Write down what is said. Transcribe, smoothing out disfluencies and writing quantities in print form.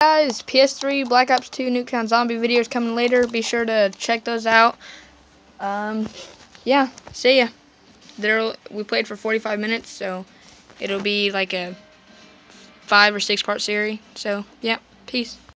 Guys, PS3 Black Ops 2 Nuketown Zombie videos coming later. Be sure to check those out. Yeah, see ya. We played for 45 minutes, so it'll be like a 5 or 6 part series. So, yeah, peace.